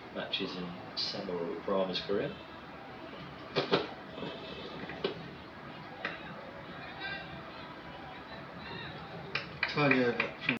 matches in Samuel Brahma's career. Entirely over from